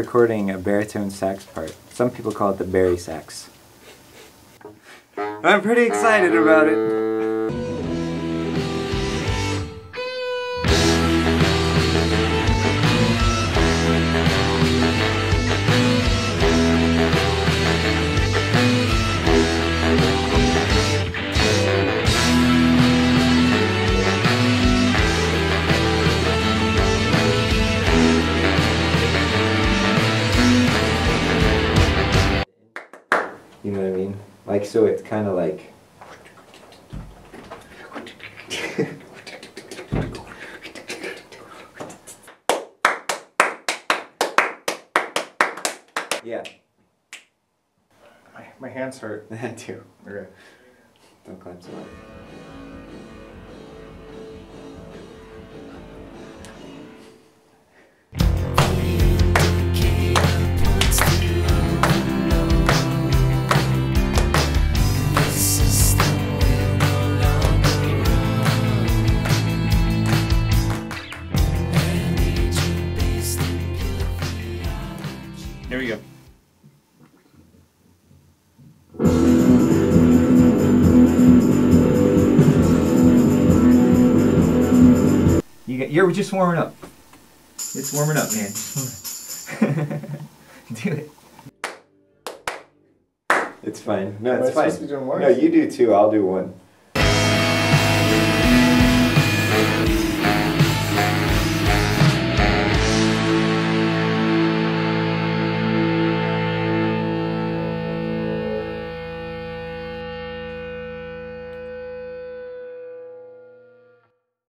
recording a baritone sax part. Some people call it the bari sax. I'm pretty excited about it. You know what I mean? Like, so it's kind of like... Yeah. My hands hurt. That too. Okay. Don't climb so hard. There we go. You're just warming up. It's warming up, man. Do it. It's fine. No, it's fine. Supposed to be doing worse? No, you do two. I'll do one.